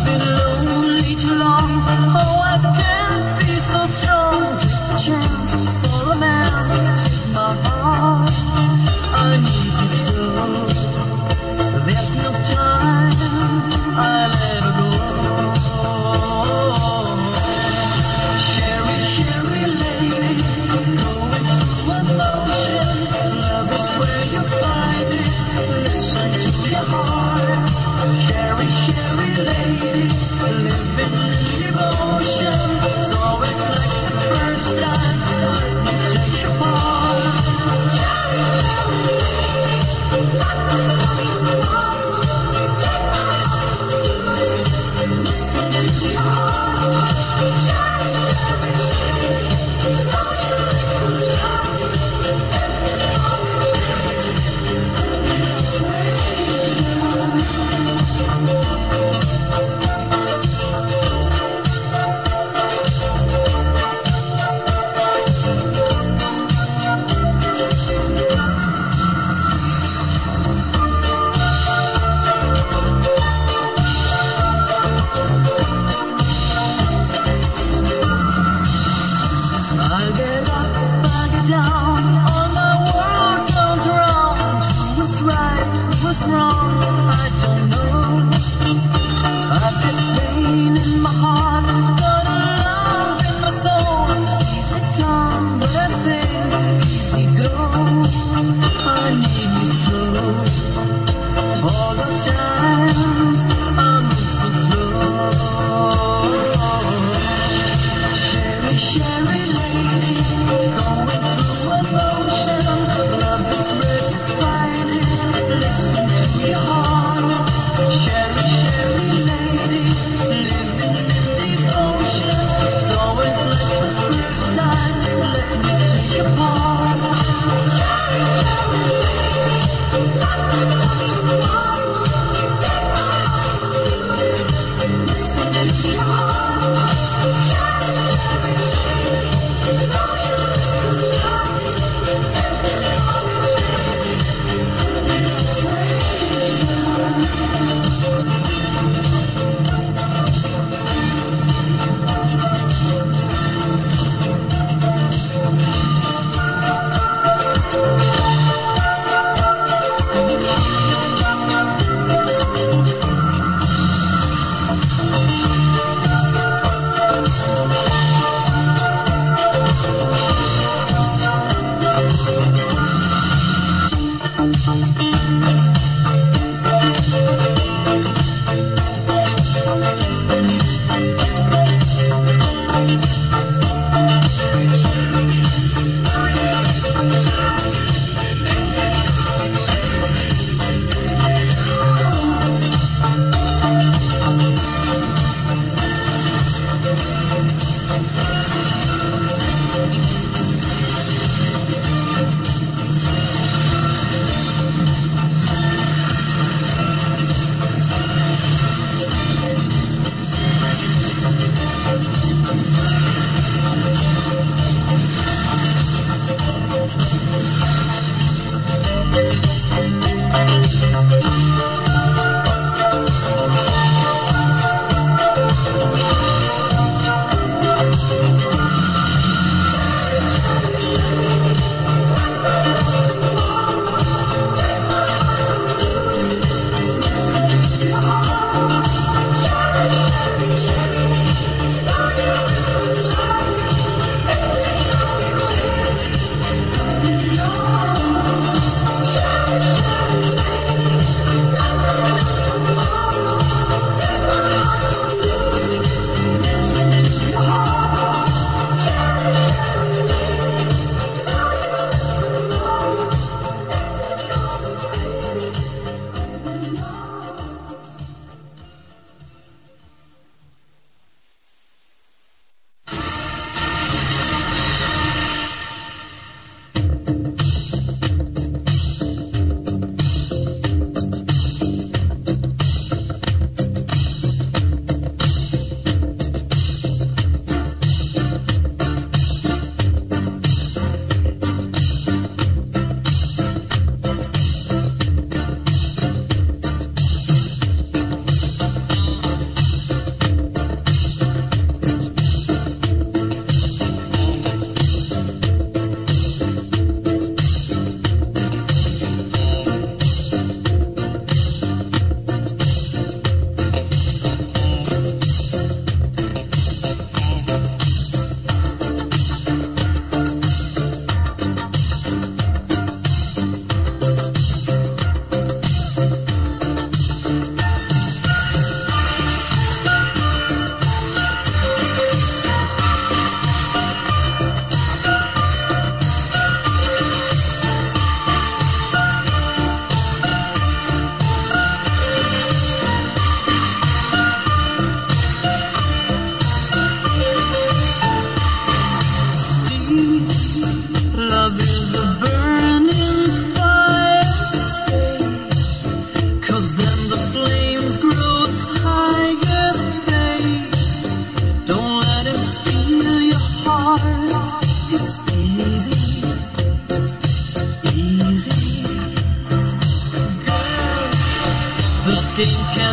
been lonely too long. Oh, I can't be so strong. Just a chance for a man to take my heart. I need you so. There's no time. I let her go. Sherry, Sherry lady, going through emotion. Love is where you find it. Listen to your heart. Sherry, Sherry lady, living in devotion.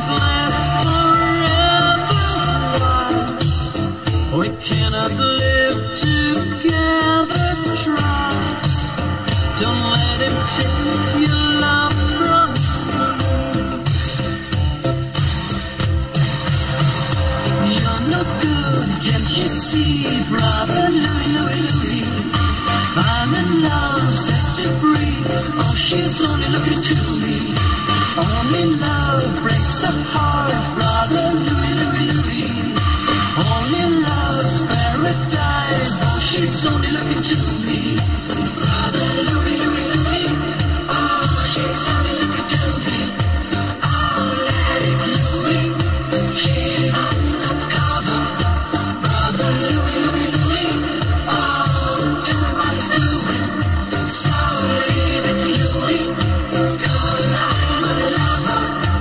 can't last forever. Why? We cannot live together. Try. Don't let him take your love from me. You're no good, can't you see, brother Louie, Louie, Louie? I'm in love, set you free. Oh, she's only looking to me. Only love breaks a heart, brother Louie, Louie, Louie. Only love's paradise. Oh, she's only looking to me. Brother Louie, Louie, Louie. Oh, she's only looking to me. Oh, let it Louie. She's undercover. Brother Louie, Louie, Louie. Oh, everybody's doing. So leave it Louie. 'Cause I'm a lover.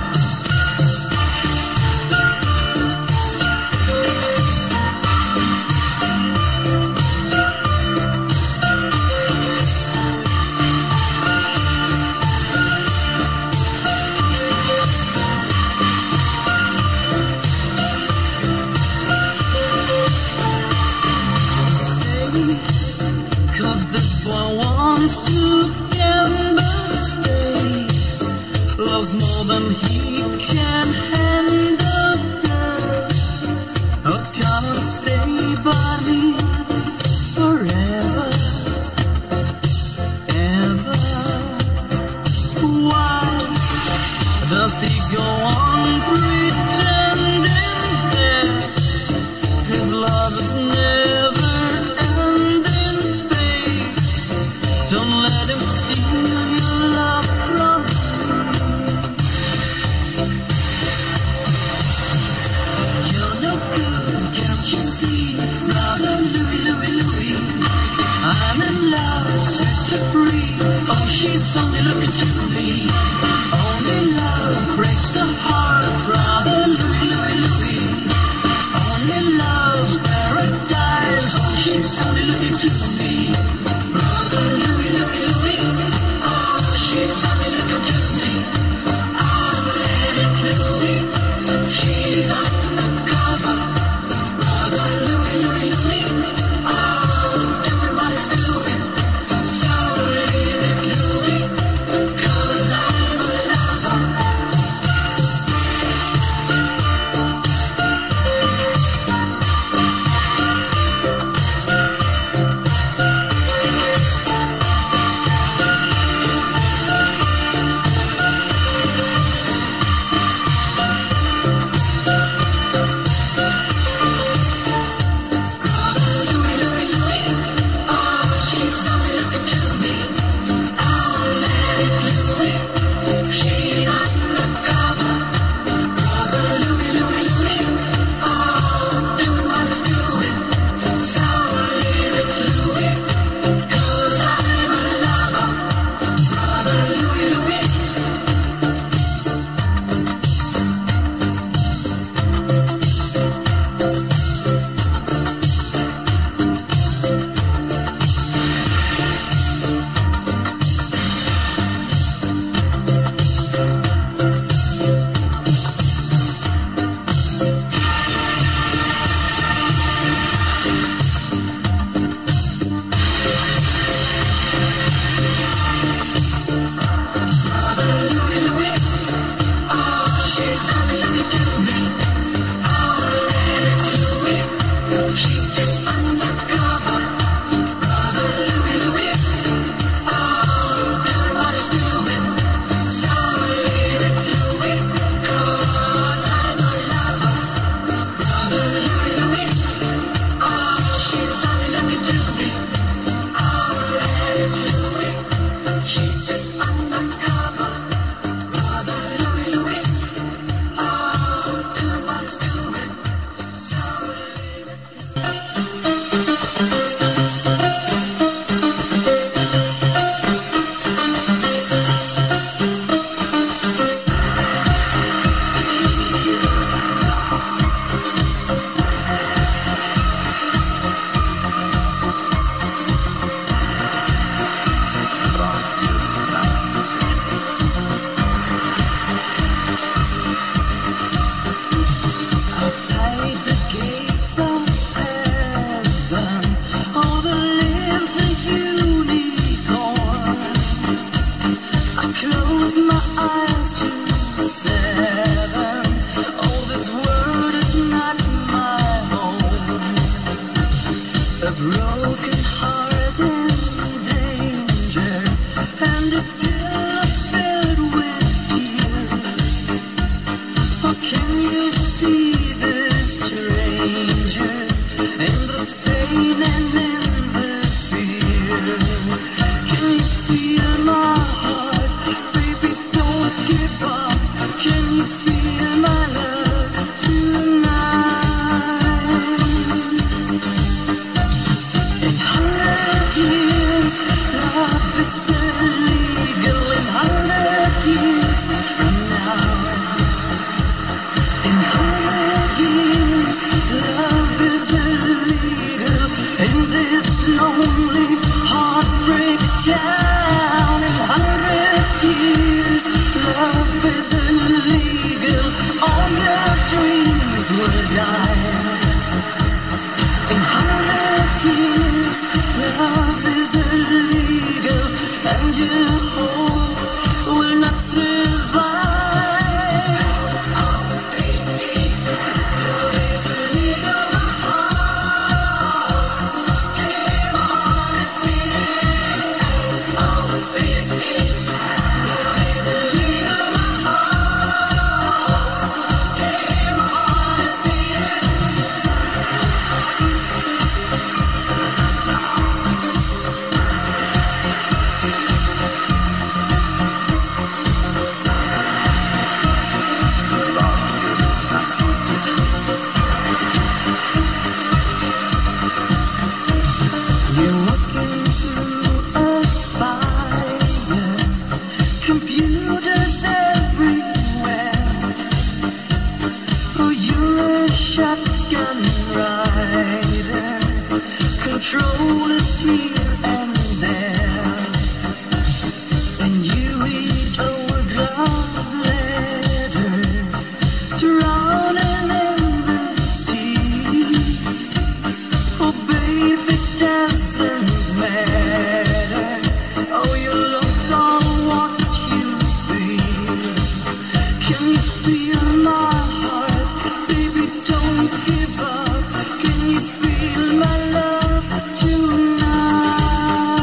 Cause this boy wants to gamble, stay. Loves more than he can handle, girl. Oh, come and stay by me forever, ever. Why does he go on pretending that his love is never ending, babe? Don't let him steal your love from me. You're no good, can't you see, brother Louie, Louie, Louie? I'm in love, set you free. Oh, she's only looking to me. Only love breaks a heart, brother Louie, Louie, Louie. Only love's paradise. Oh, she's only looking to me. Brother Louie, Louie, Louie. Oh, she's only looking to me. Oh, let it Louie. She's undercover. Brother Louie, Louie, Louie. Oh, everybody's doing. So leave it Louie. 'Cause I'm a lover. you see the strangers and the pain and in the fear? Can you feel my heart? Baby, don't give up. Can you feel my love tonight? In 100 years, love is illegal. In 100 years from now, in 100 years, love is illegal. In this lonely heartbreak town, in 100 years, love is illegal. All your dreams will die. In 100 years, love is illegal, and your hope will not survive. Love is illegal, my heart. My heart is beating. Oh, baby. Love is illegal, my heart. My heart is beating. You're walking through a fire, computers everywhere. Oh, you're a shotgun rider, control is here and there. And you read old love letters, drowning in the sea. Oh, baby, it doesn't matter. Oh, you're lost on what you feel. Can you feel my heart? Baby, don't give up. Can you feel my love tonight?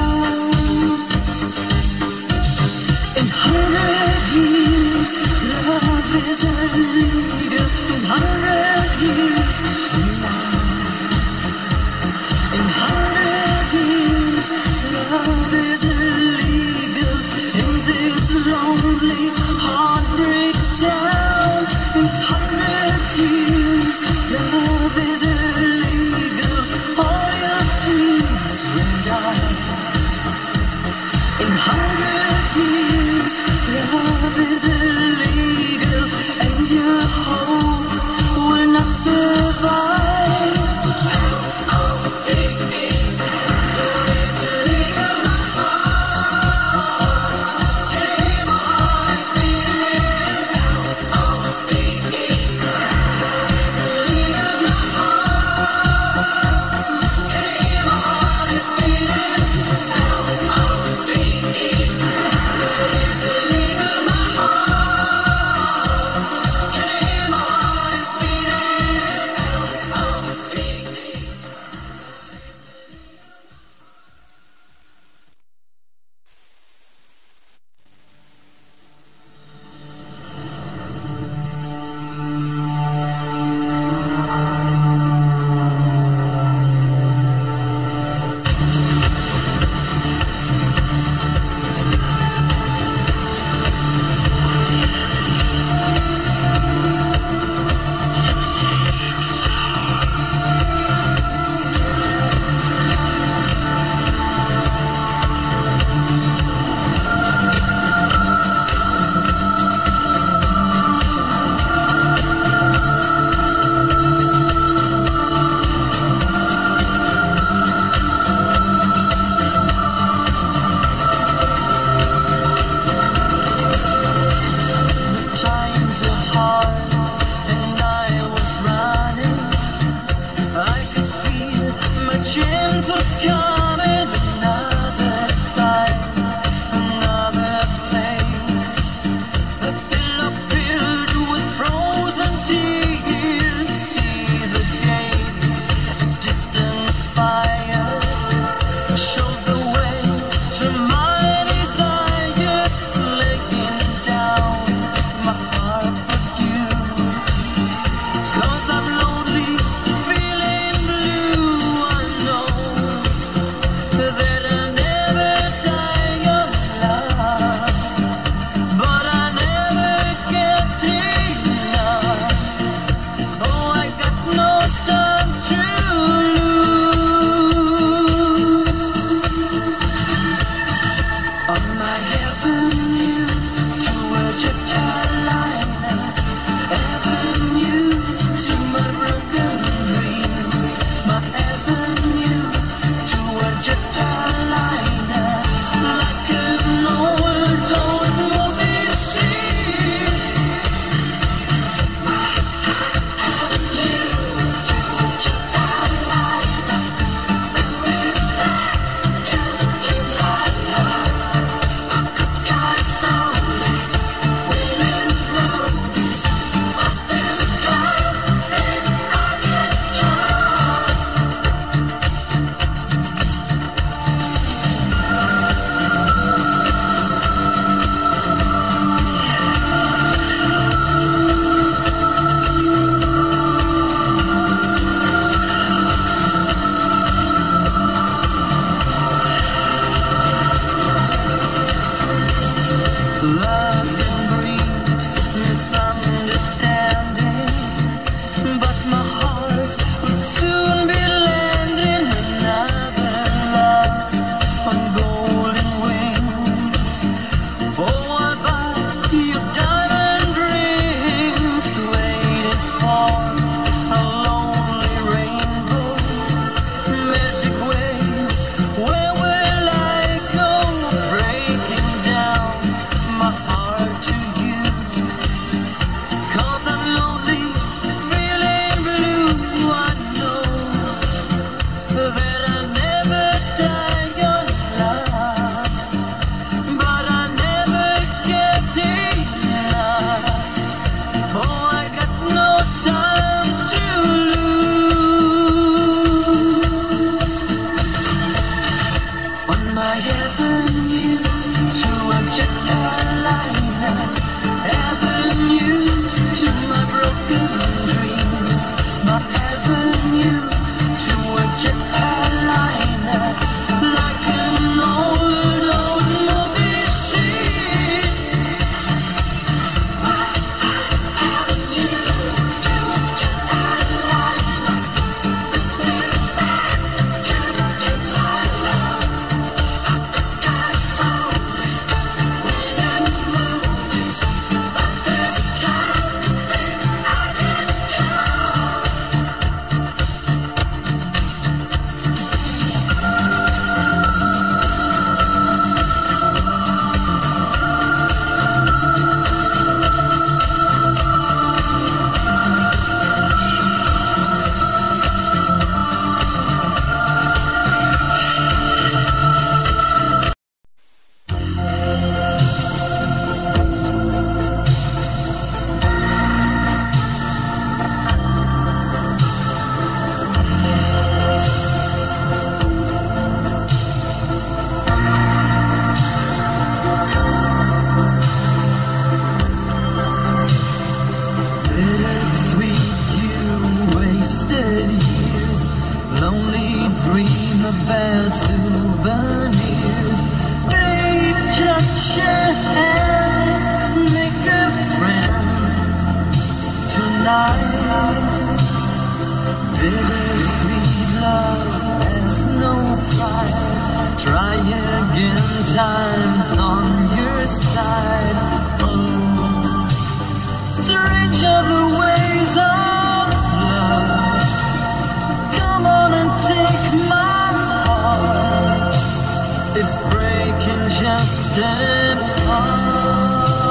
Bittersweet love has no pride. Try again, time's on your side. Oh, strange are the ways of love. Come on and take my heart. It's breaking just in part.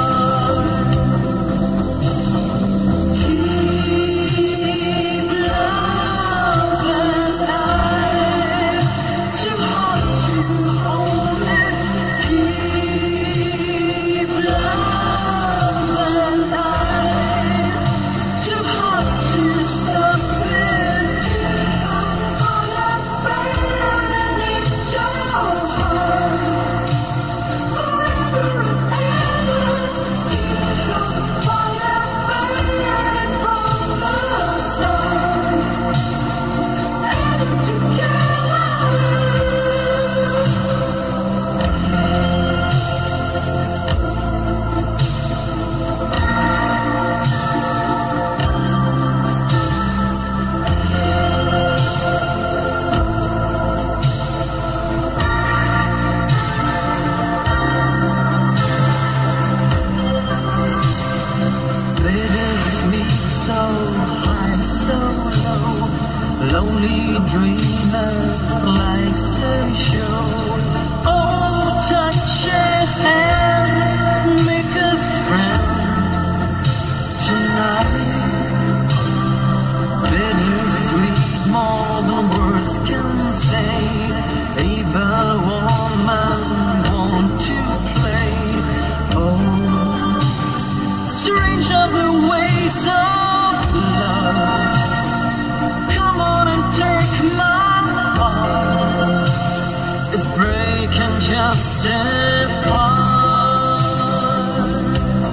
Lonely dreamer, life's a show. Oh, touch a hand, make a friend tonight. Bittersweet, more than words can say. Evil woman, want to play. Oh, strange are the ways of love. Take my heart, it's breaking just in part.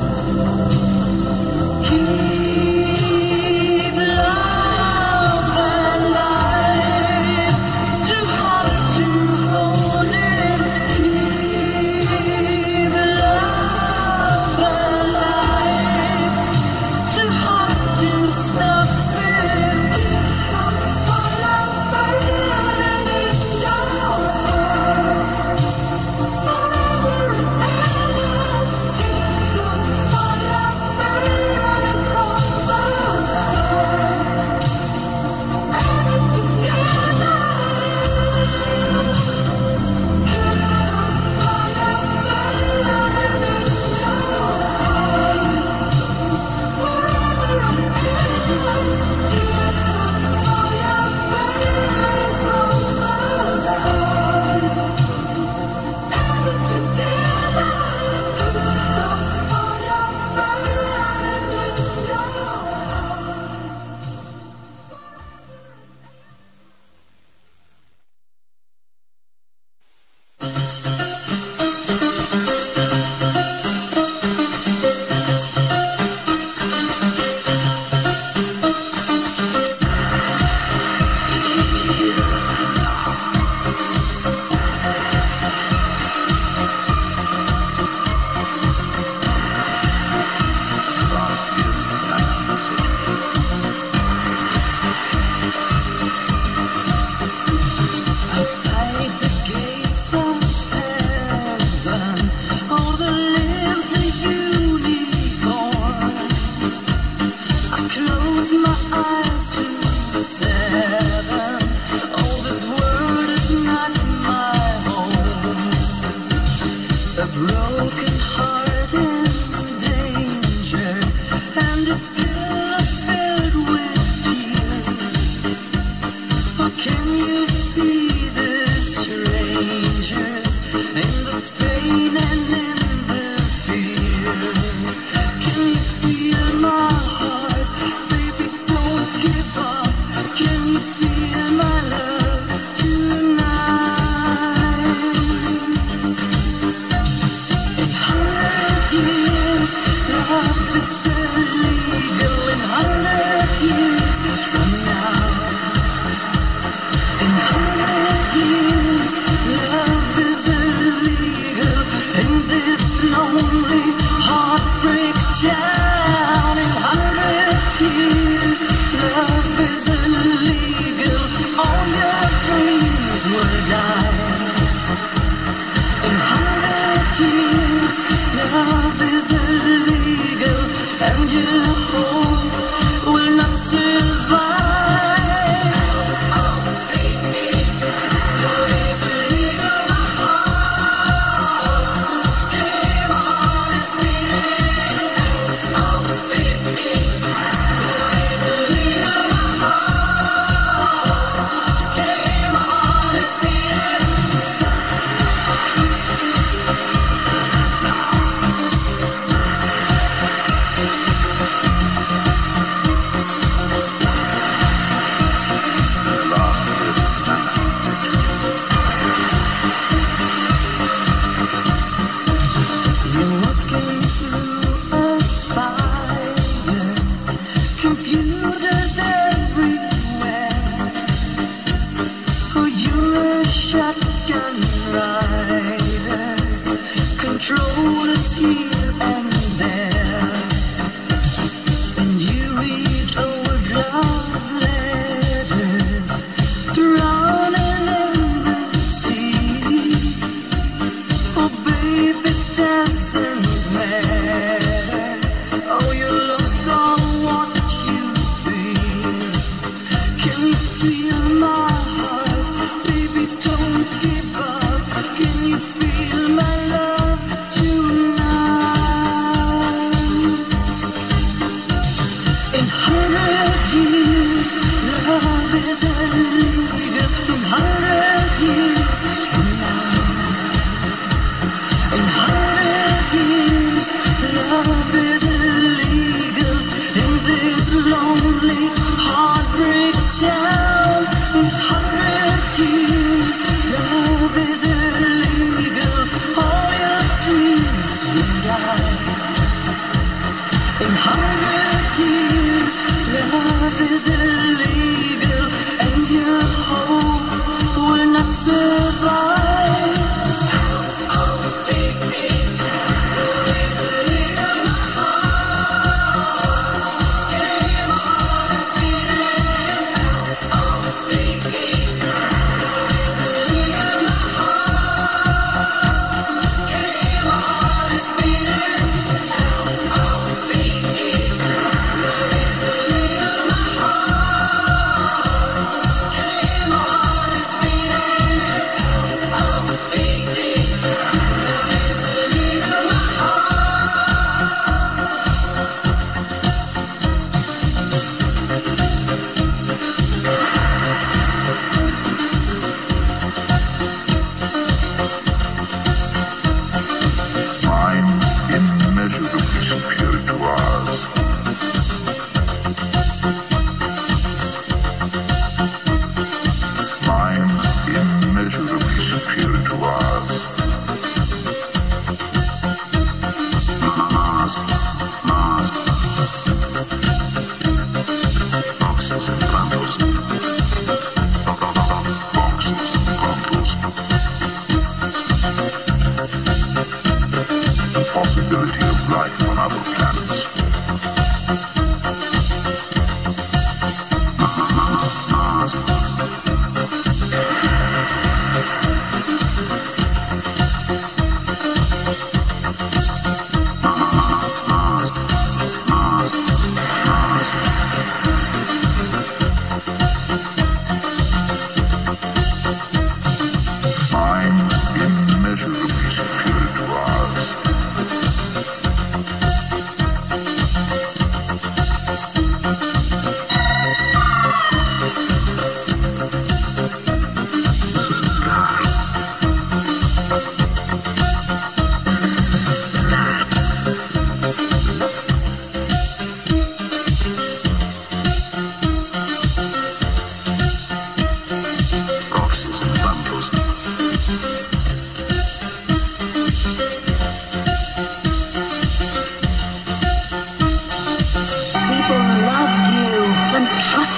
Keep love alive, too hard to hold it. Keep love alive, too hard to stop it.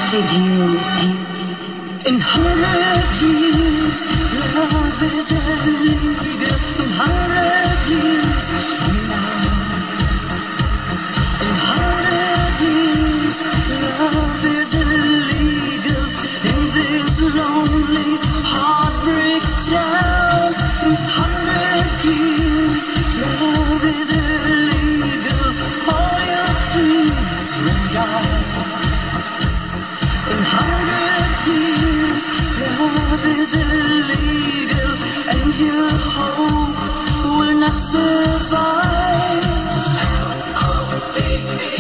wanted you. In 100 years, love is illegal. In 100 years from now. In 100 years, love is illegal. In this lonely heartbreak town. In 100 years, love is illegal. All your dreams will die. In 100 years, love is illegal, and your hope will not survive. Oh, baby.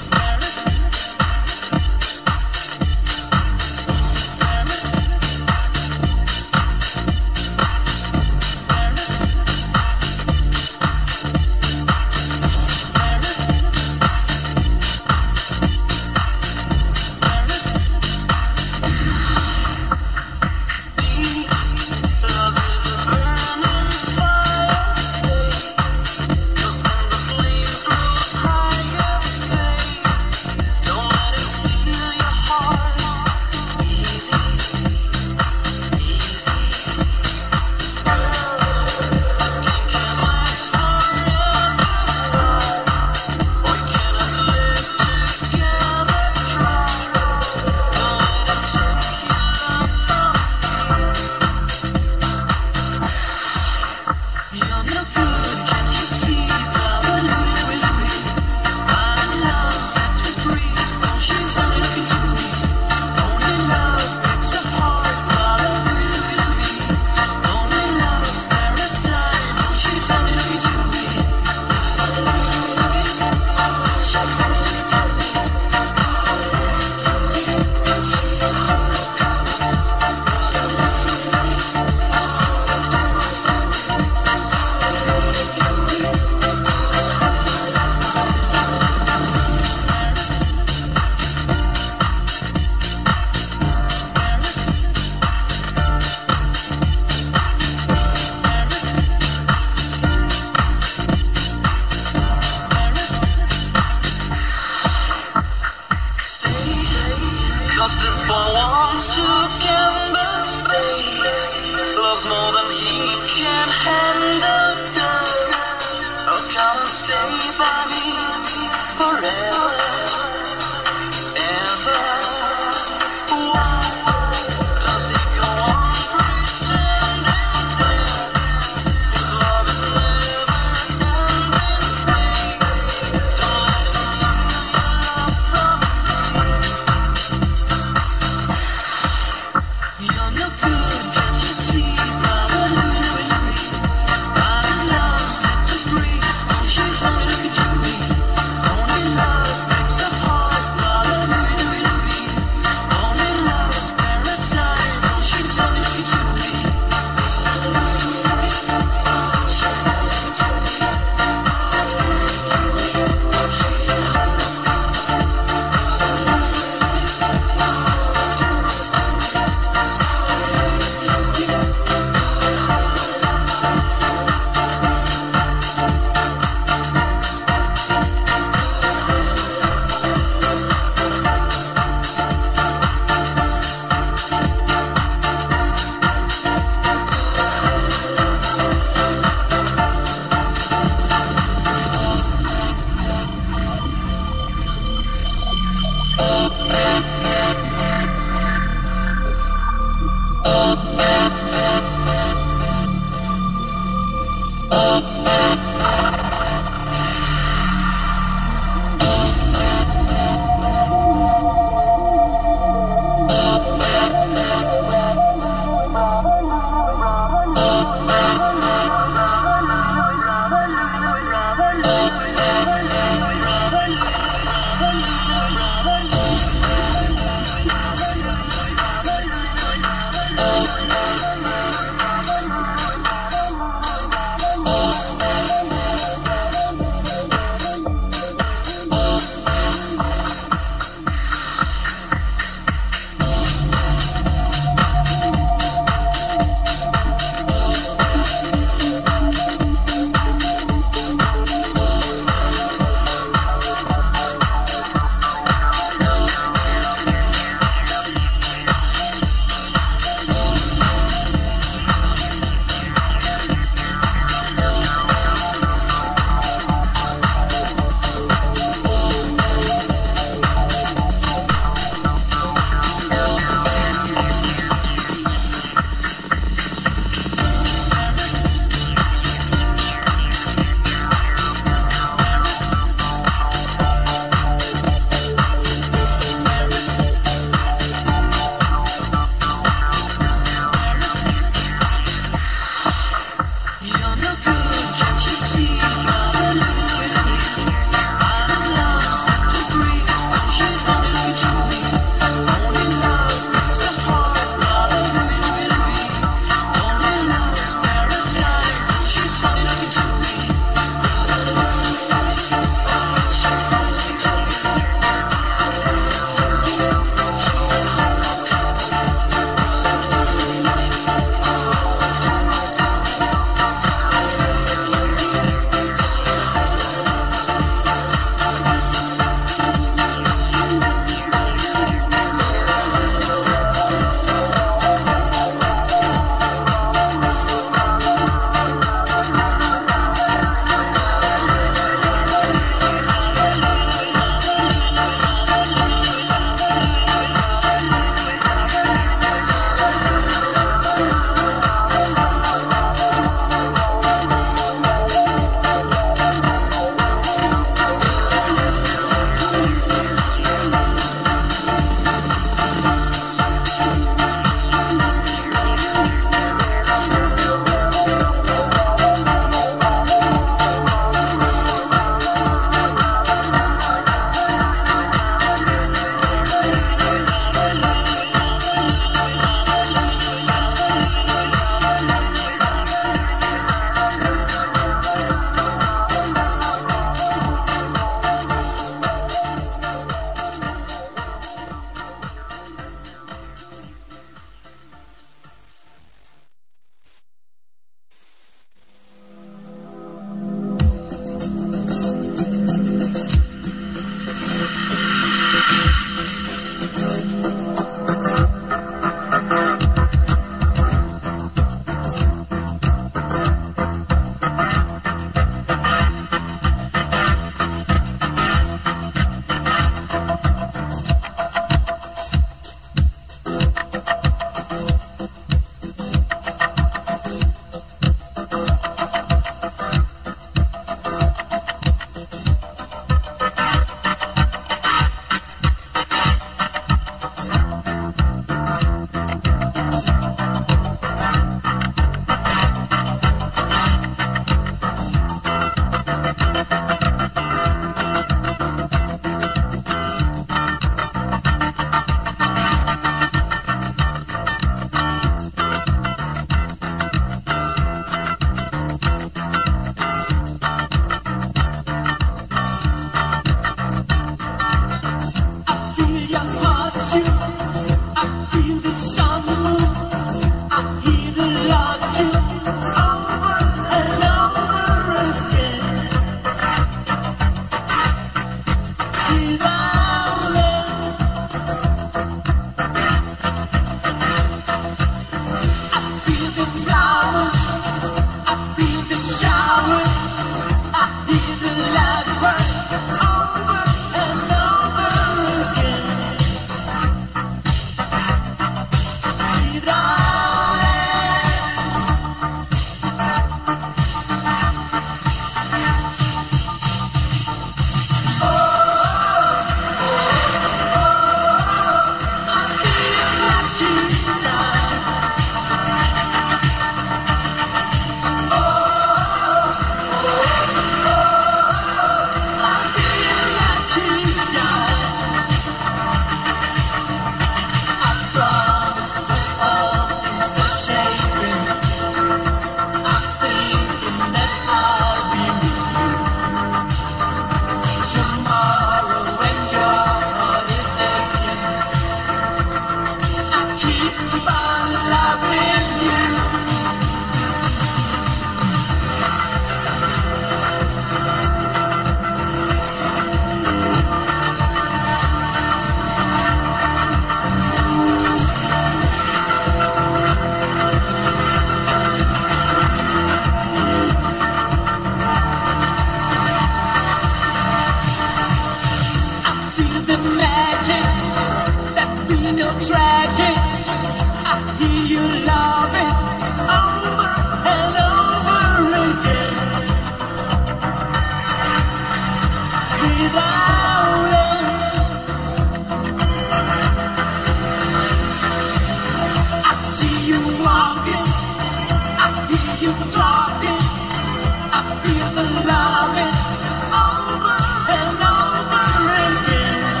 you talking, I feel the loving over and over again.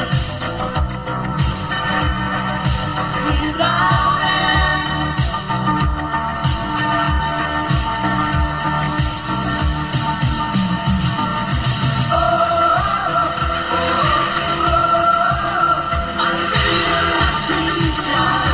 Without end. I feel like to cry.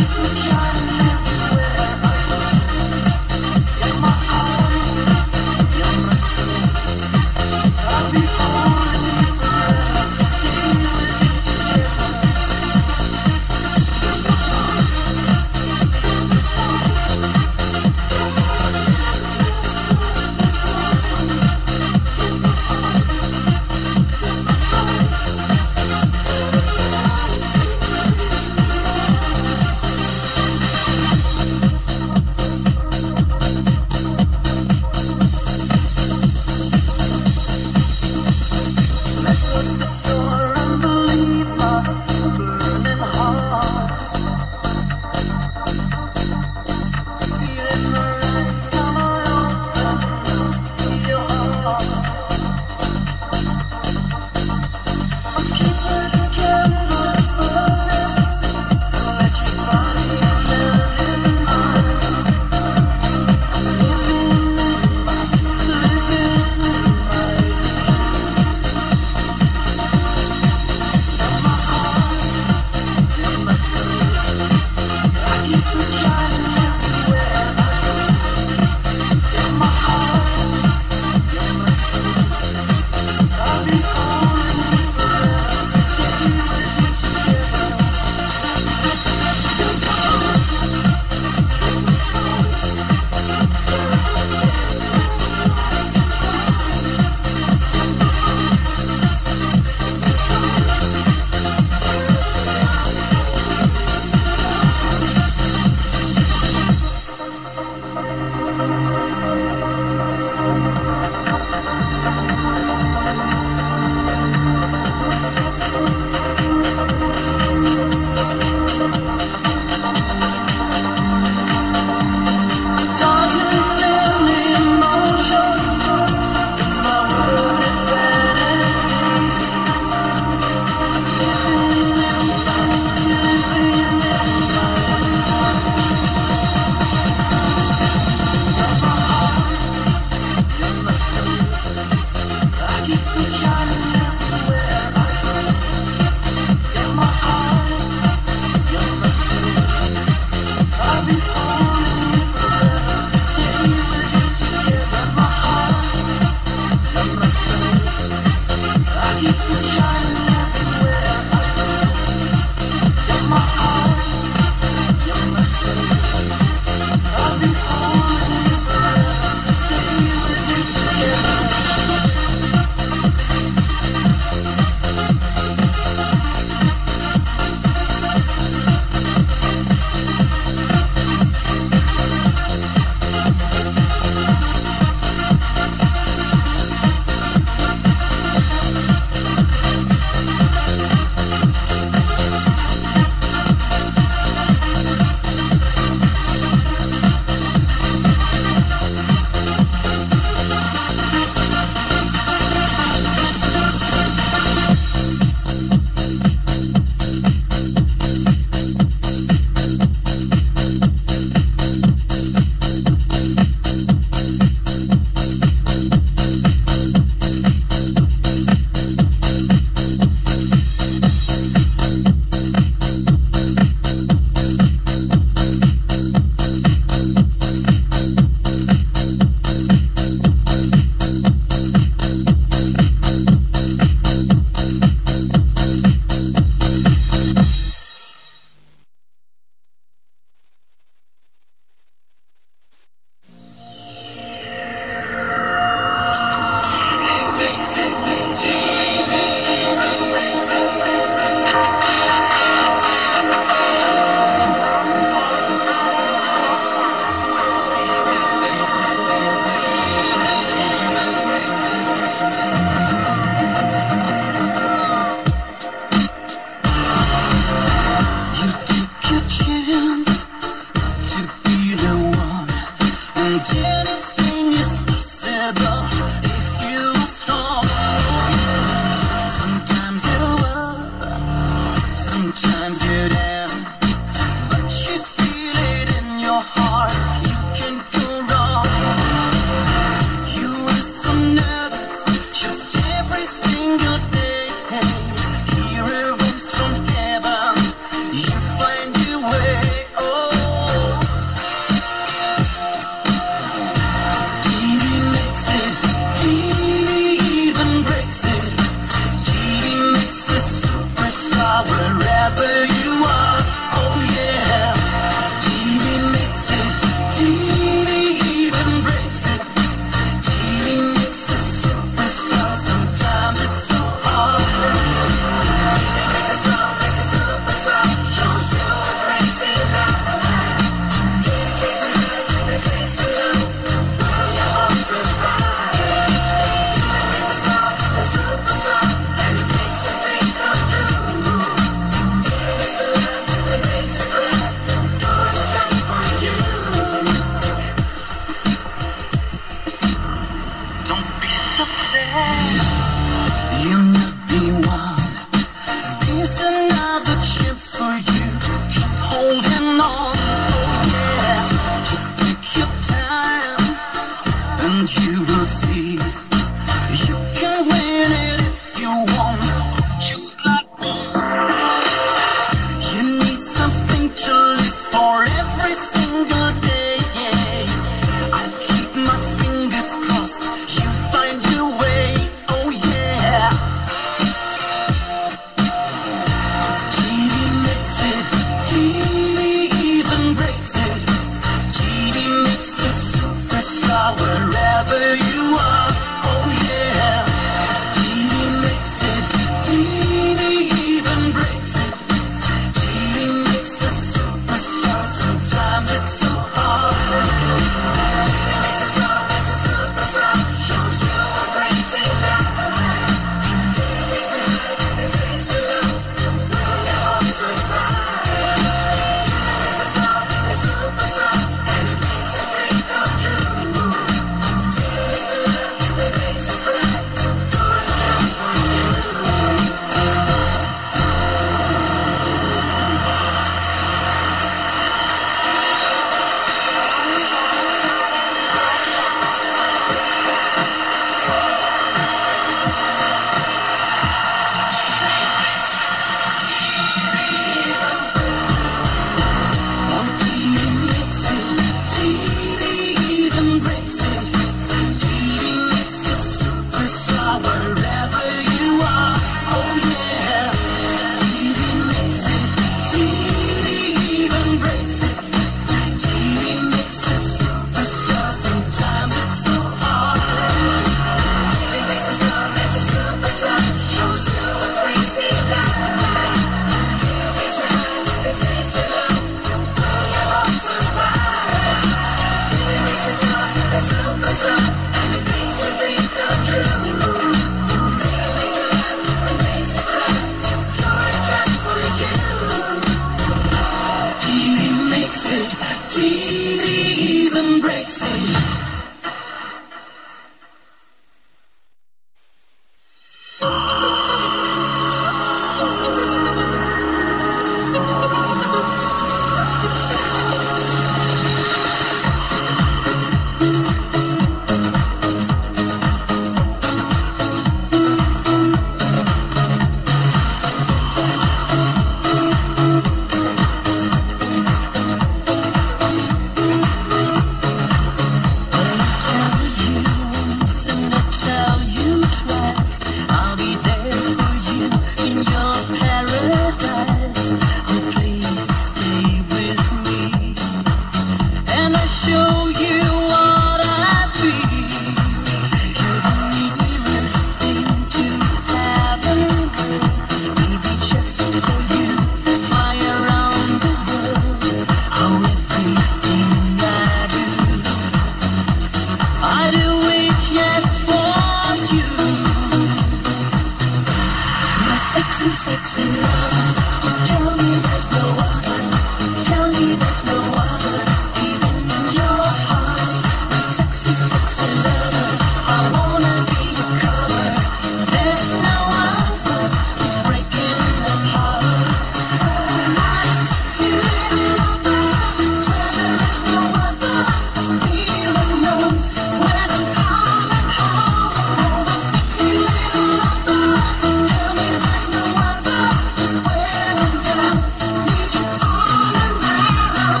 sexy lover. Tell me there's no other. Tell me there's no other. Even in your heart, my sexy, sexy lover. I wanna be your cover. There's no other who's breaking the heart. My sexy little lover. Swear there's no other. Feel alone when I'm coming home. Oh, my sexy little lover. Tell me there's no other. Just when I'm down, need you all around.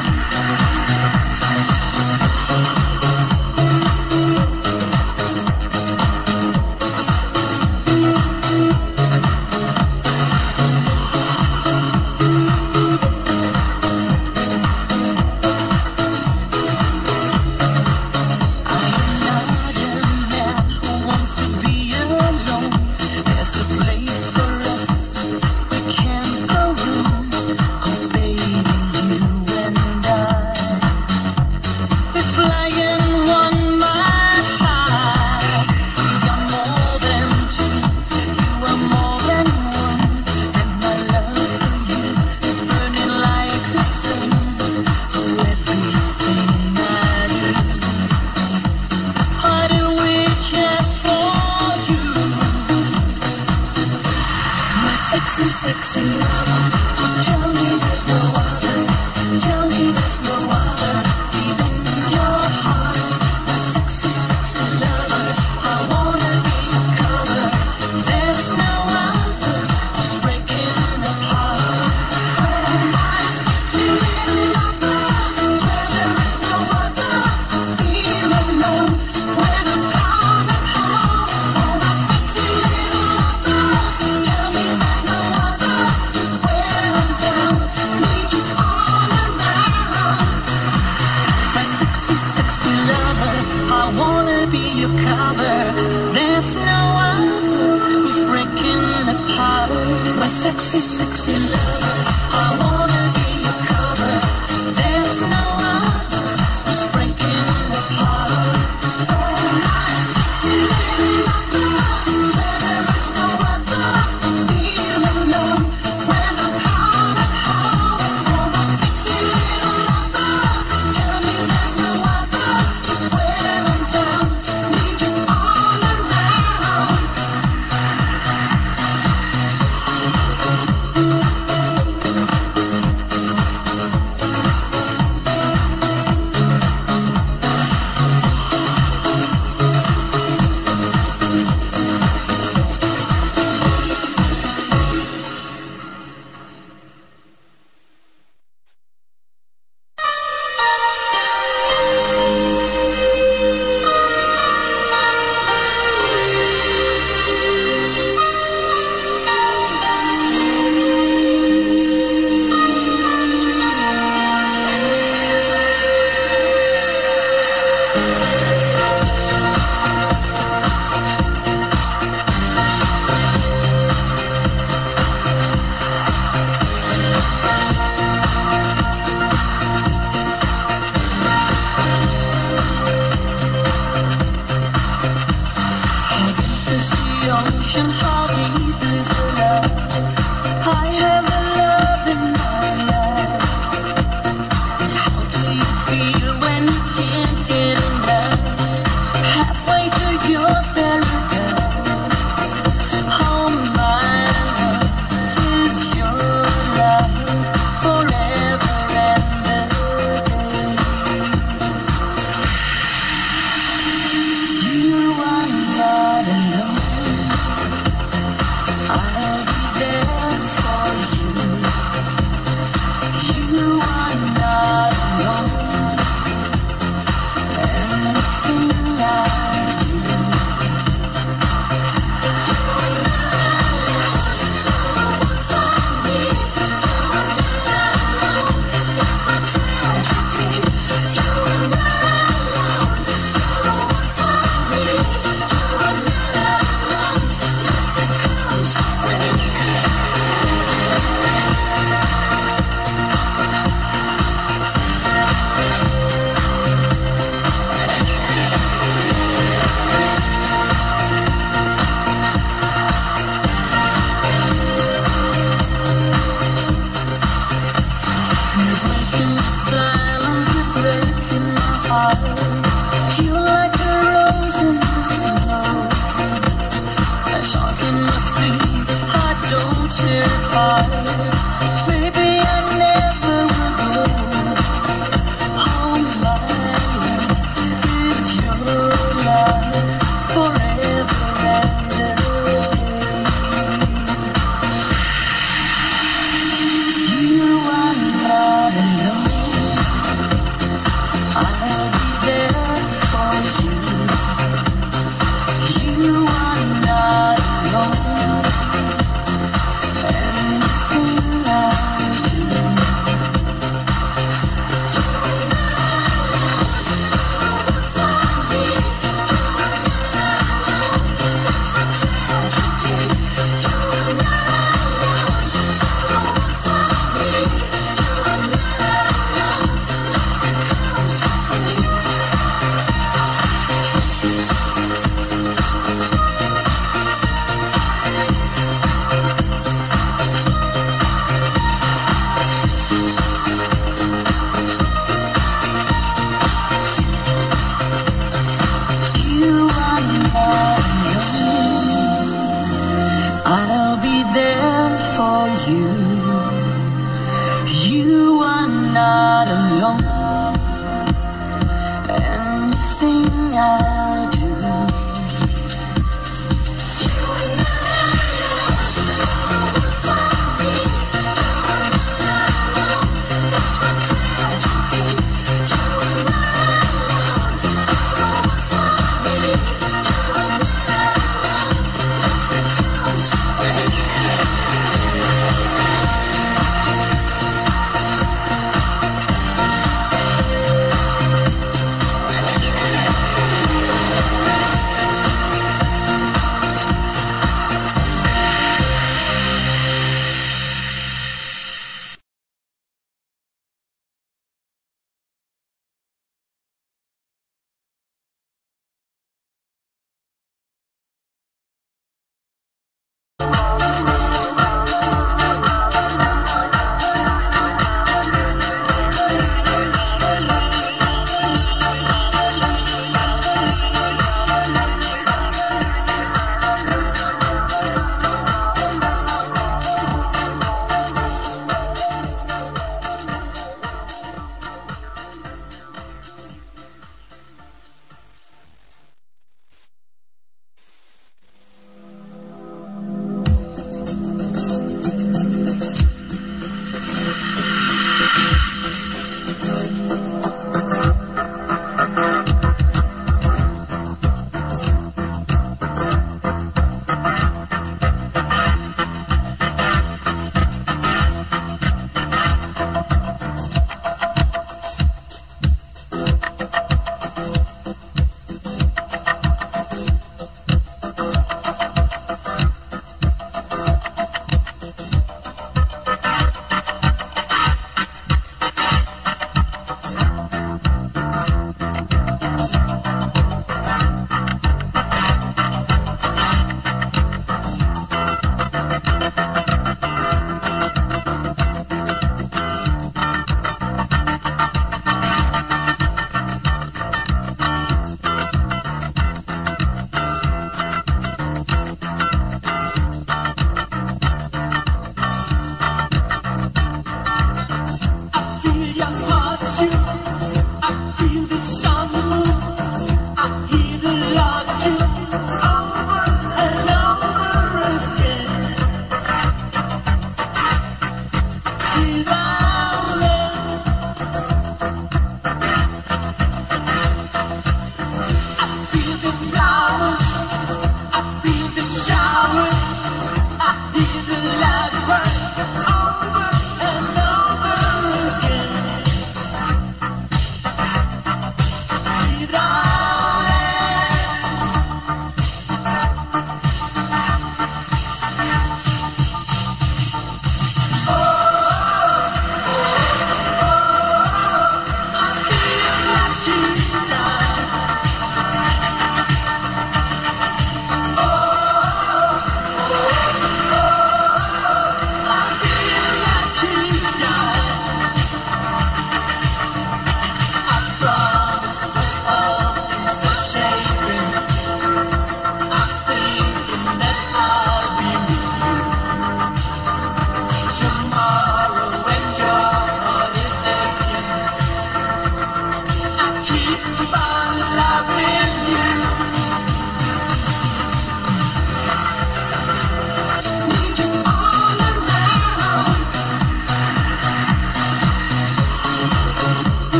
Sexy, sexy lover. Tell me there's no other. Tell me there's no other. Even in your heart, my sexy, sexy lover. I wanna be your cover. There's no other who's breaking the heart. My sexy little lover. Swear there is no other. Feel alone when I'm coming home. Oh, my sexy little lover. Tell me there's no other. Just when I'm down, need you all around. My sexy, sexy lover, I wanna be your cover. There's no other who's breaking the heart. My sexy, sexy lover, I wanna be your cover. There's no other who's breaking the heart. My sexy little lover, swear there is no other. Feel alone when I'm coming home. Oh, my sexy little lover, tell me there's no other. Just when I'm down, need you all around. Ocean, how deep is your love? I have a love in my eyes. How do you feel when you can't get enough? Halfway to your paradise. Oh, my love is your love forever and a day. You are not alone. I'll be there. don't tear apart. Baby, I never will go. All my life is your life, forever and ever. You are not alone. I'll be there for you. You are not alone. Anything I do. You are not alone. I'll be there for you. You are not alone. Anything I'll do.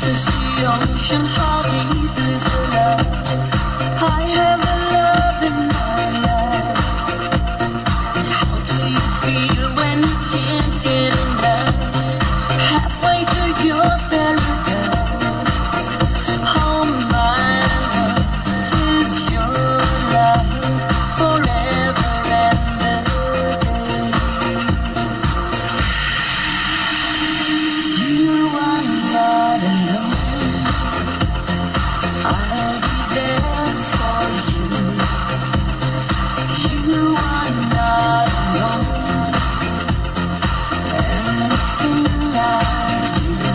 is the ocean? How deep is the love? I have a love in my eyes. How do you feel when you can't get enough? Halfway to your paradise. Oh my love is your love forever and a day. You are not alone. I'll be there for you. You are not alone. Anything I do.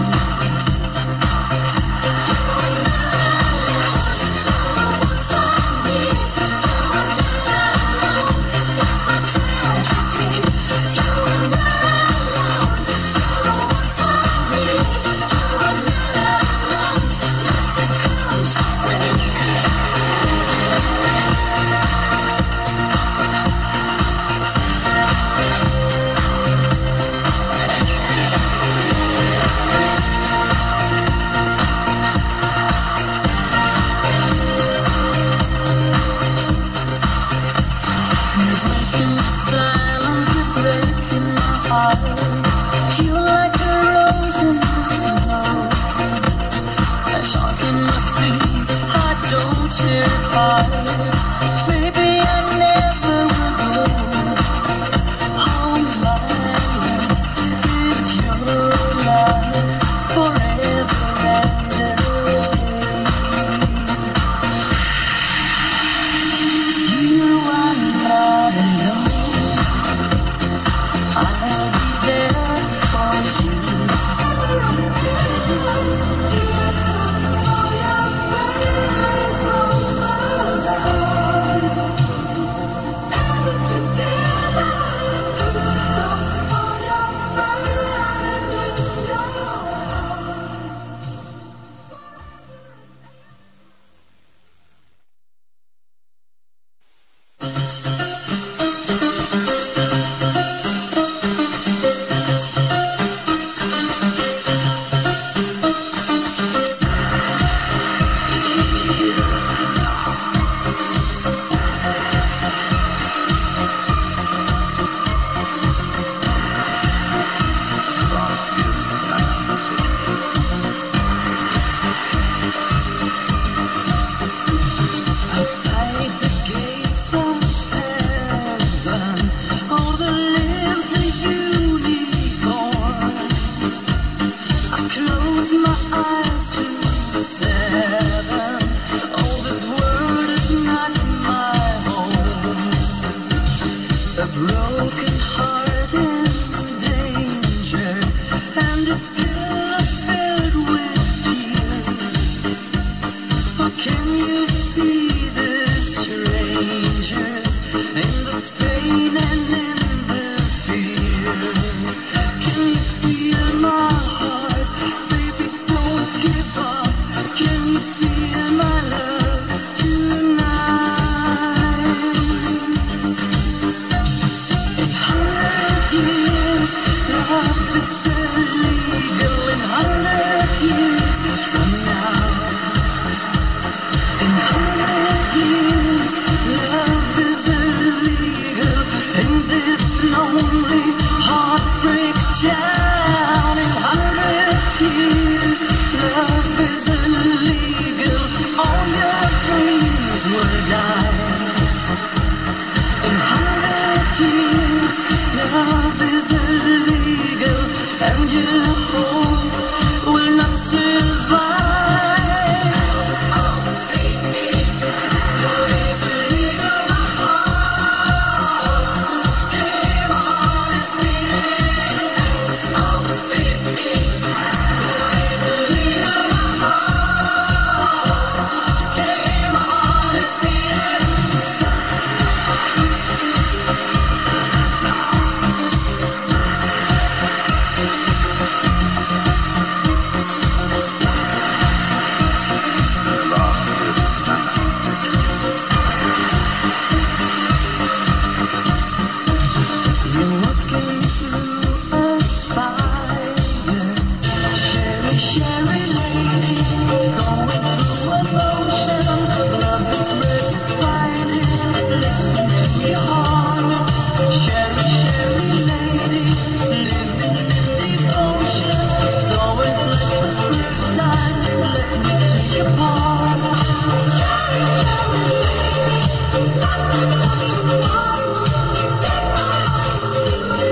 Sherry lady, going through emotion. Love is redefining. Listen to your heart. Sherry lady, living in devotion. It's always like the first time. Let me take your part. Sherry lady, not this one tomorrow. Take my heart.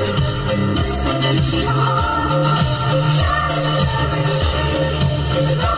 Listen to your heart. Sherry lady.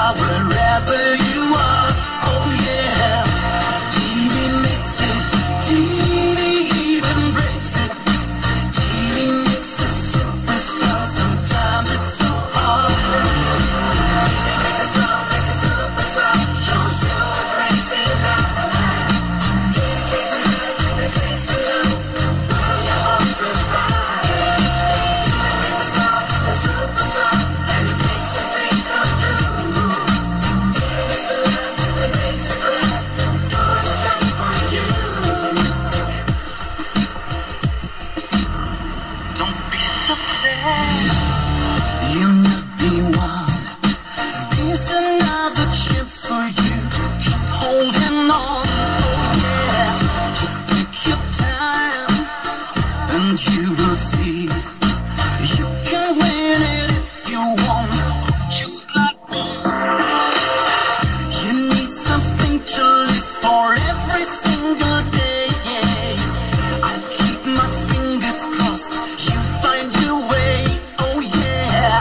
superstar wherever you are. Oh yeah, TV makes it, TV even breaks it. TV makes the superstar, sometimes it's so hard. TV makes a star, makes a superstar, shows you what breaks it down. TV takes it up, TV takes it up, you won't survive. TV makes a star, a superstar, and it makes your dream come true. TV makes a love, it makes a cry, doing it just for you. Don't be so sad, you're not the one. There's another chance for you. Keep holding on, oh yeah. Just take your time, and you will see. You can win it if you want, just like me. You need something to live for every single day. I keep my fingers crossed, you find your way, oh yeah.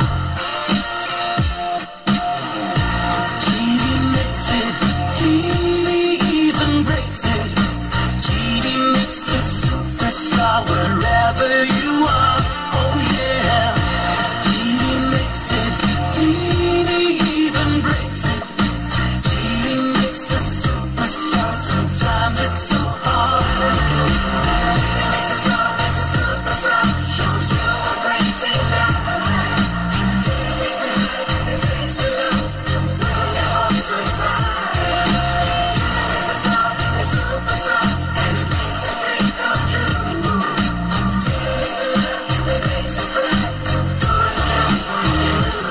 TV makes it, TV even breaks it. TV makes the superstar wherever you are, oh yeah. TV makes it, TV even breaks it. TV makes the superstar, sometimes it's so hard. TV makes a star, makes a superstar, shows you what breaks it down. TV takes it up, it takes it up, you won't survive. TV makes a star, a superstar, and it makes your dream come true. TV makes a love, it makes a cry, doing it just for you.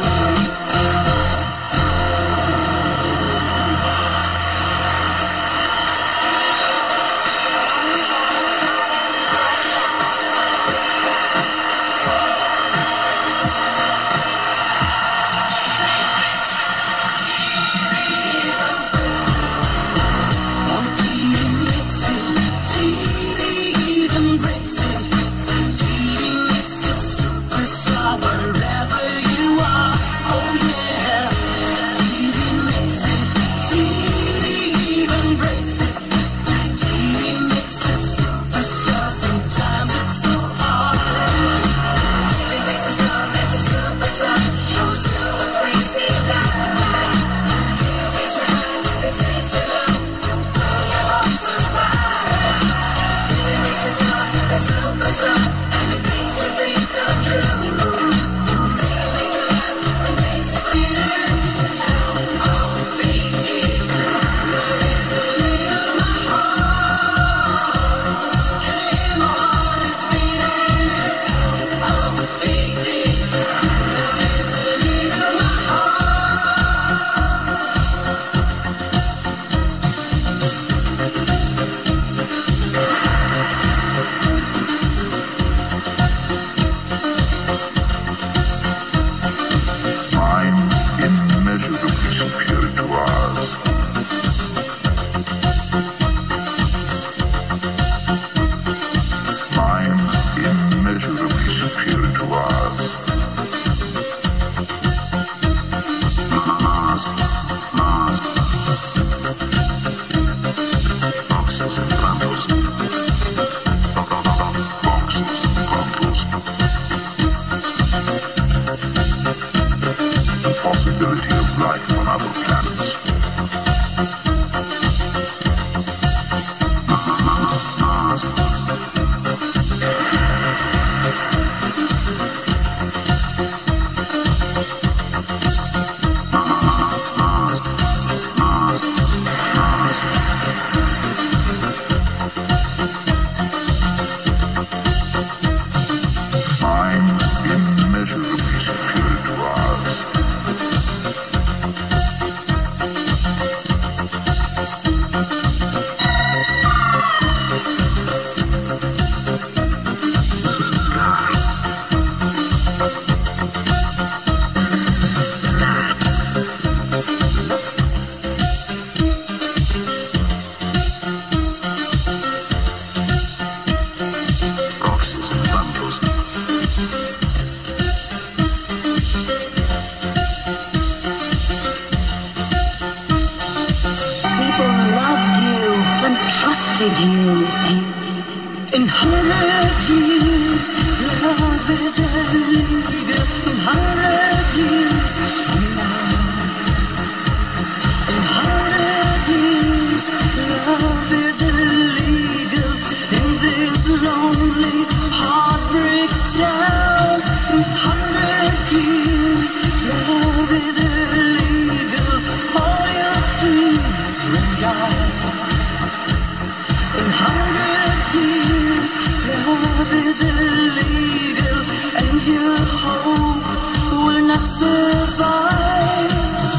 Oh, TV makes it, TV even breaks it. TV makes the superstar wherever you are, oh yeah. TV makes it, TV even breaks it. TV makes the superstar, sometimes it's so hard. TV makes a star, makes a superstar, shows you what brings it down. TV takes it up, it takes it up, you won't survive. TV makes a star, a superstar, and it makes your dream come true. TV makes a love, it makes a clear. Time immeasurably superior to ours. Time immeasurably superior to ours. Boxes and bundles. Boxes and bundles. The possibility of life on other planets. Time immeasurably superior to ours. trusted you. In 100 years, love is illegal. In 100 years from now. In 100 years, love is illegal. In this lonely heartbreak town. In 100 years, love is illegal. All your dreams ring out. In 100 years, love is illegal, and your hope will not survive.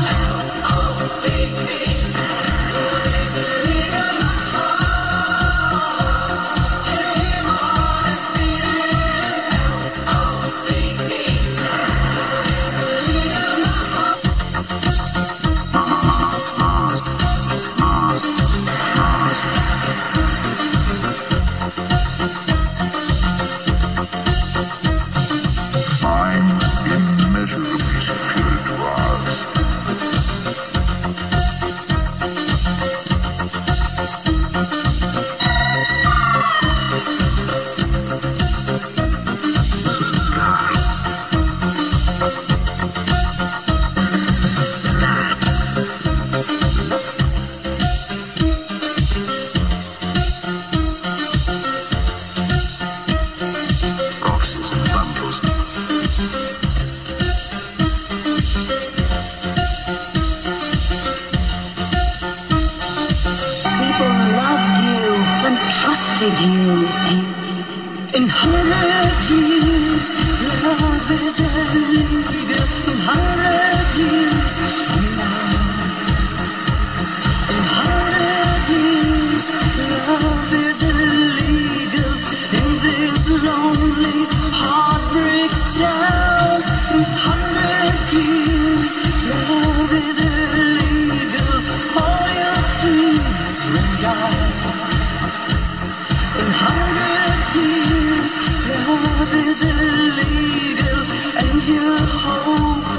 Trusted you. In 100 years, love is illegal. In 100 years from now. In 100 years, love is illegal. In this lonely heartbreak town. In 100 years, love is illegal. All your dreams ring out. In 100 years, love is illegal, and your hope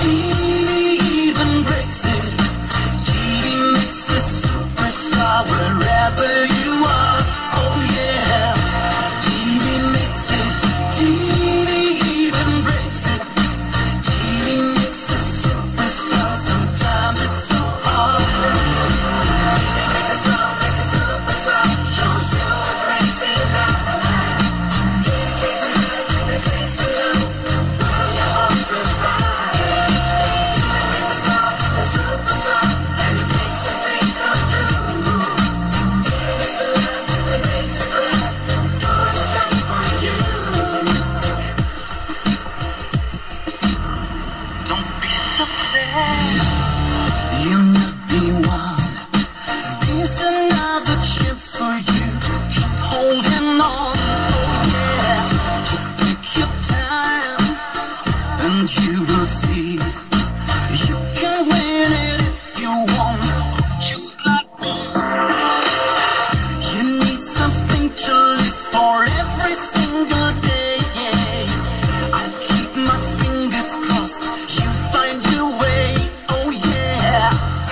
TV even breaks it. TV makes the superstar wherever you are. Oh yeah. TV makes it. TV even breaks it. TV makes the superstar. Sometimes it's so hard. TV makes a star, makes a superstar. Shows you what breaks it down. TV takes a look, TV takes a look. Your arms are fine. TV makes a star, a superstar, and it makes a dream come true. TV makes a laugh, TV makes a cry. Doing it just for you. Don't be so sad. You not be one. There's another chance for you. Keep holding on. Oh yeah. Just take your time, and you will see. You can win it if you want. Just like this. You need something to live for every single day. I keep my fingers crossed. You find your way. Oh yeah.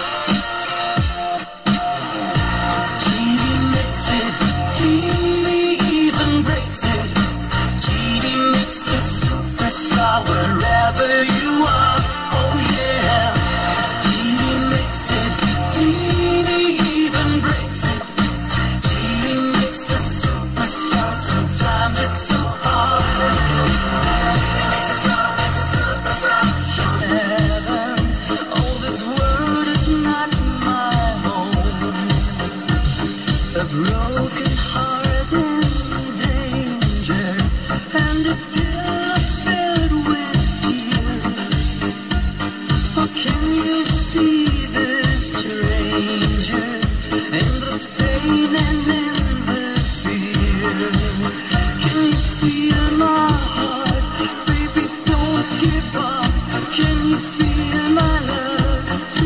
TV makes it. TV even breaks it. TV makes the superstar wherever you are. Oh yeah. TV makes it. TV even breaks it. TV makes the superstar. Sometimes it's so hard. TV makes a star, makes a superstar. Shows heaven. Oh, this world is not my home. A broken heart in danger, and a pillow filled with tears. Oh, can you see the strangers in the pain and in the fear? Can you feel my heart? Baby, don't give up. Can you feel my love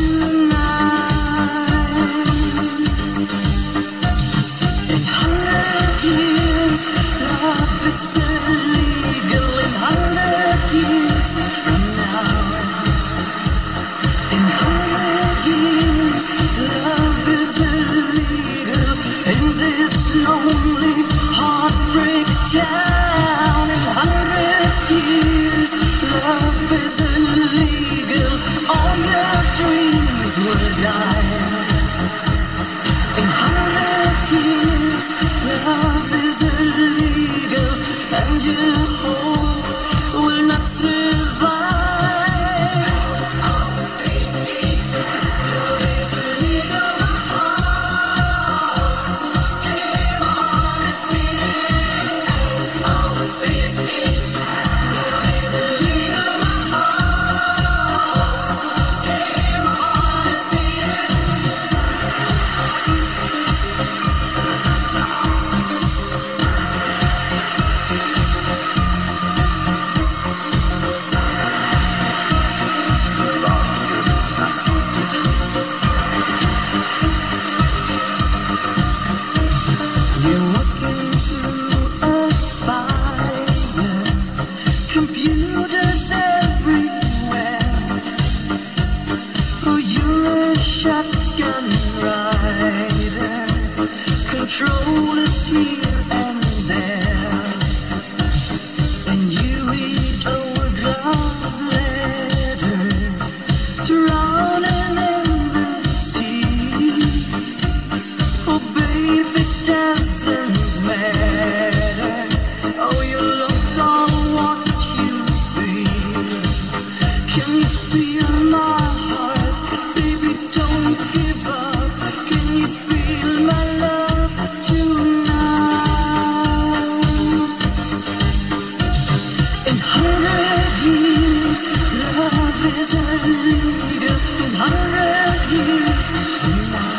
tonight? In 100 years, love is illegal. In 100 years from now. In 100 years, love is illegal. In this lonely heartbreak town. In 100 years, love is illegal. All your dreams will die. In 100 years, love is illegal, and your hope will not survive. Love is illegal, my heart. Game on is beating. Oh, baby. Love is illegal, my heart. Game on is beating. You're walking through a fire, computers everywhere. Oh, you're a shotgun rider, controllers here and there. And you read old love letters, drowning in the sea. Oh, baby, it doesn't matter. Oh, you're lost on what you feel. Can you feel my heart? Baby, don't give up. Can you feel my love tonight? In 100 years, love is illegal. In 100 years from now.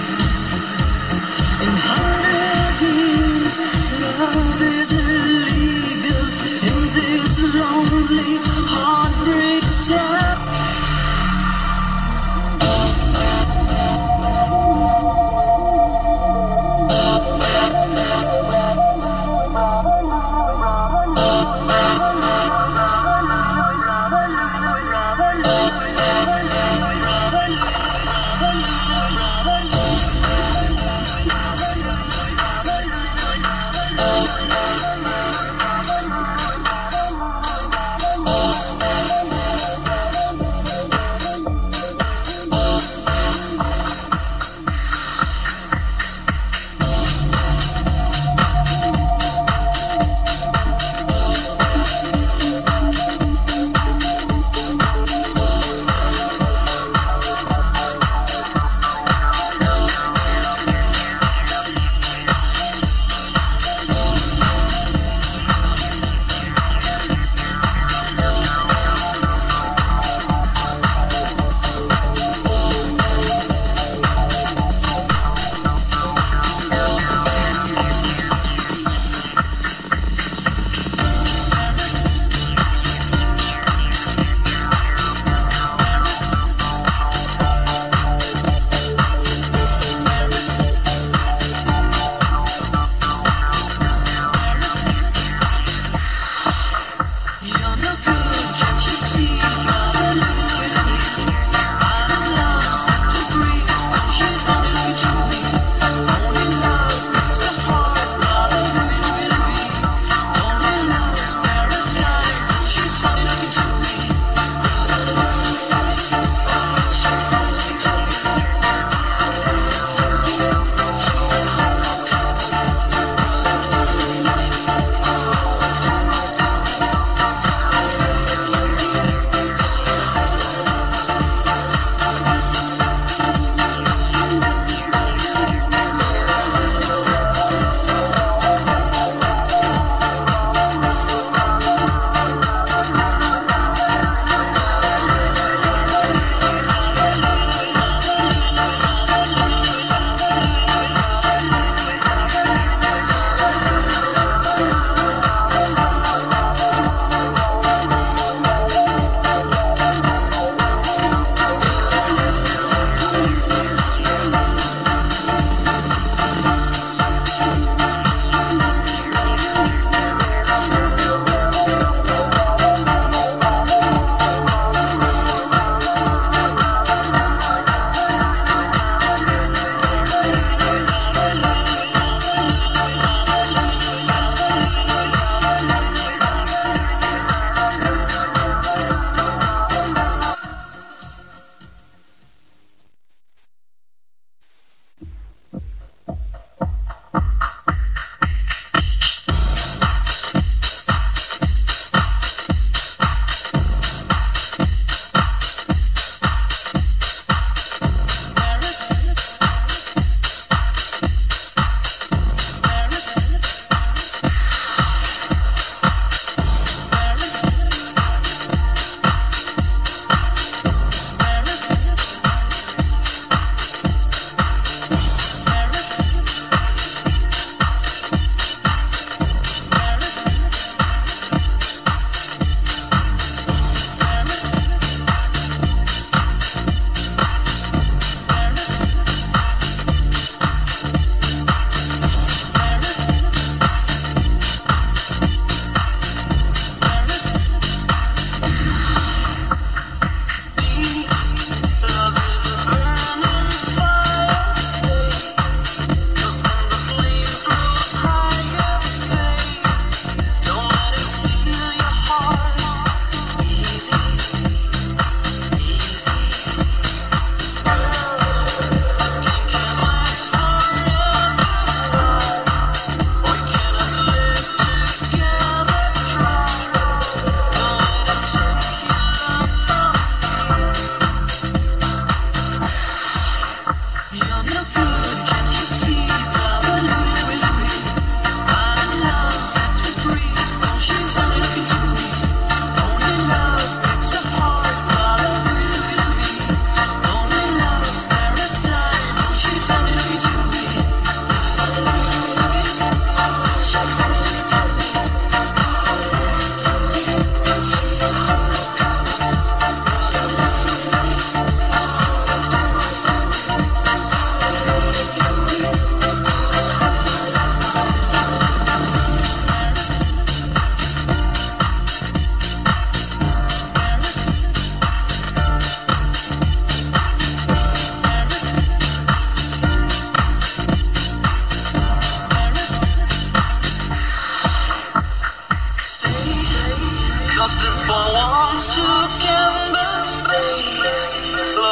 In 100 years, love is illegal. In this lonely heartbreak town.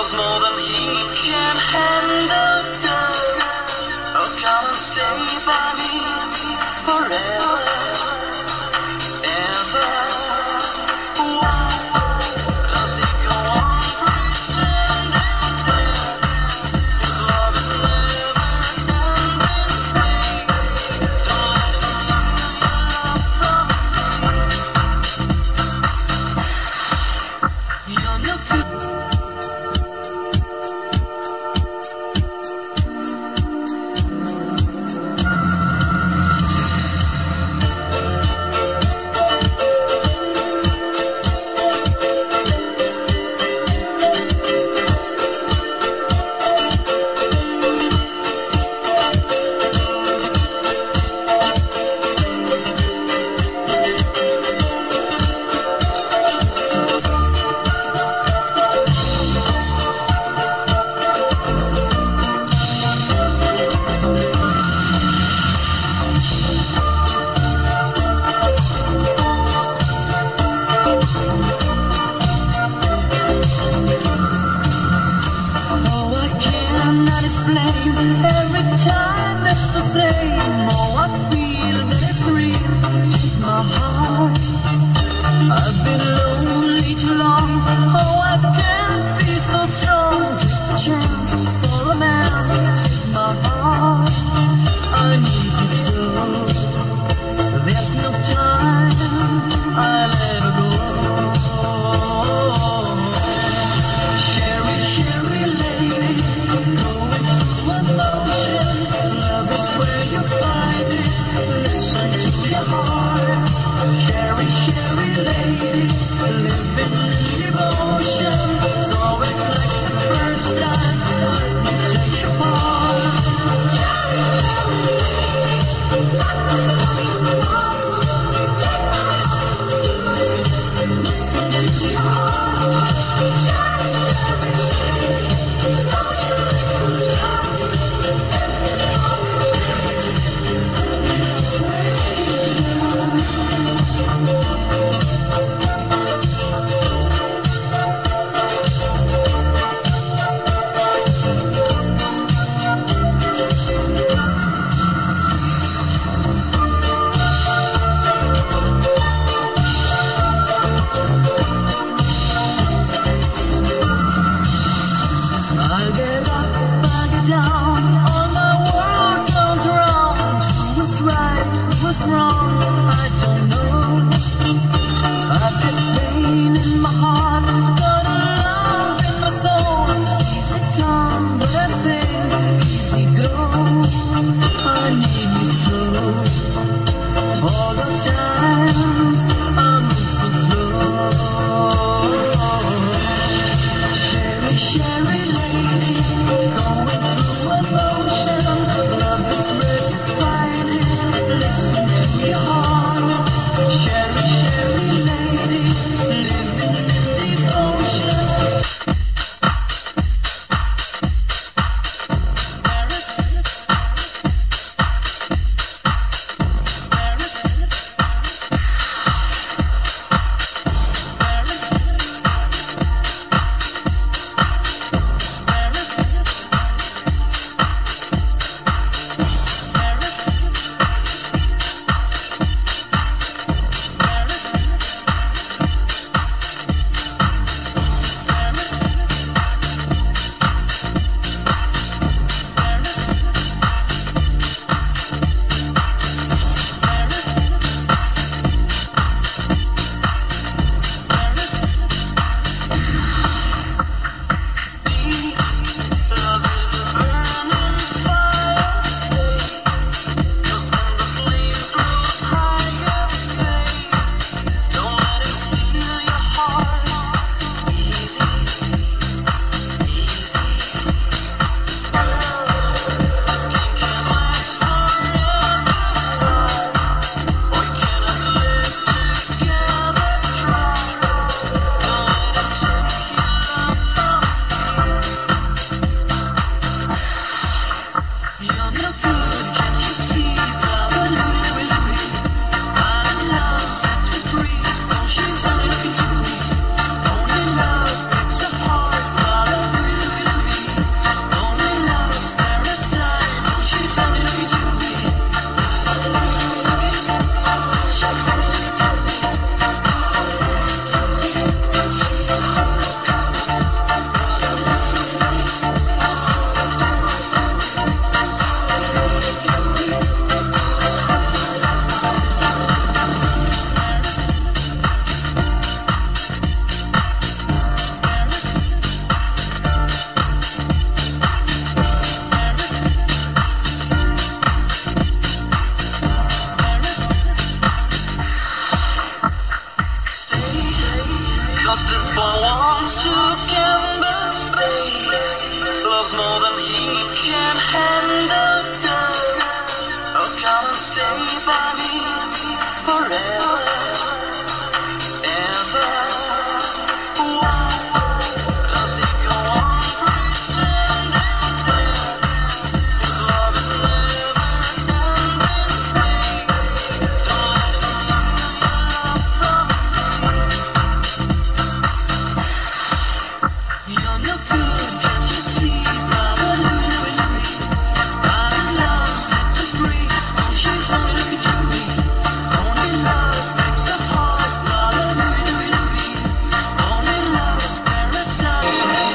It's more than he can handle, girl. Oh, come and stay by me forever, ever. Why does he go on pretending that his love is never ending? Don't let him steal your love from me. You're no good. Every time it's the same. Oh, I feel that it's real. Take my heart. I've been lonely too long. Oh, I can't be so strong. Take a chance for a man. Take my heart. I need you so. There's no time. I let her go. Sherry, Sherry lady, going through emotion. Love is where you find it. Listen to your heart. Sherry, Sherry lady, living in devotion. It's always like the first time. Let me take your part. Sherry, Sherry lady, love is where you find it. Listen to your heart. Sherry, Sherry lady, know you listen to I get up, I get down, all my world goes around. Who was right, who was wrong, I don't know. I've got pain in my heart, got a love in my soul. Easy come, but I think easy go. I need you so. All the times I'm so slow. Sherry, Sherry lady, going through emotion. Love is where you find it. Listen to your heart. Sherry, Sherry lady, living in devotion. loves more than he can handle, girl. Oh, come and stay by me forever, ever. Why does he go on pretending that his love is never ending? Don't let him steal your love from me. You're no good, can't you see? Father Louie, I'm in love, set to free. Oh, she's only looking to me. Only love breaks a heart. Father Louie, only love's paradise.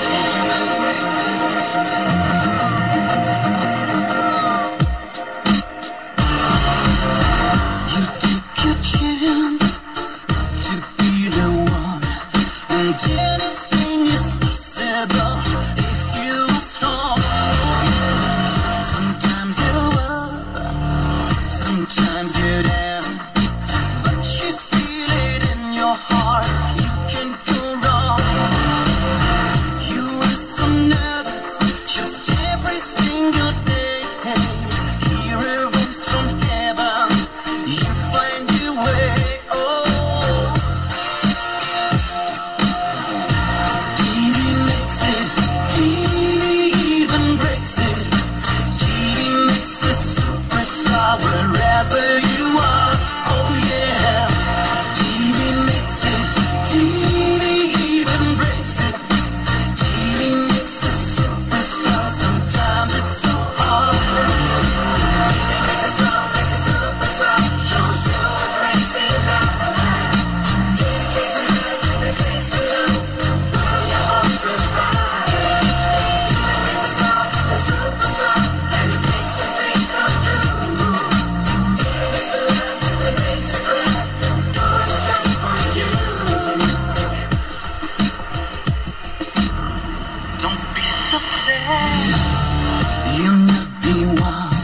You took your chance to be the one, and anything is possible if you're strong. Sometimes you're up, sometimes you're down, but you feel it in your heart. You can't go wrong. You were so nervous just every single day. Hear a voice from heaven, you find your way. Oh, TV makes it, TV even breaks it. TV makes the superstar wherever you are. Oh yeah, TV makes it, TV even breaks it. TV makes the superstar. Sometimes it's so hard. Don't be so sad. You're not the one.